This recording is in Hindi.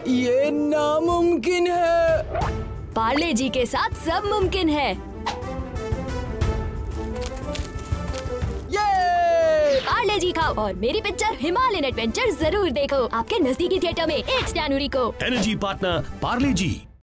ये नामुमकिन है। पार्ले जी के साथ सब मुमकिन है। ये पार्ले जी खाओ और मेरी पिक्चर हिमालयन एडवेंचर जरूर देखो आपके नजदीकी थिएटर में 8 जनवरी को। एनर्जी पार्टनर पार्ले जी।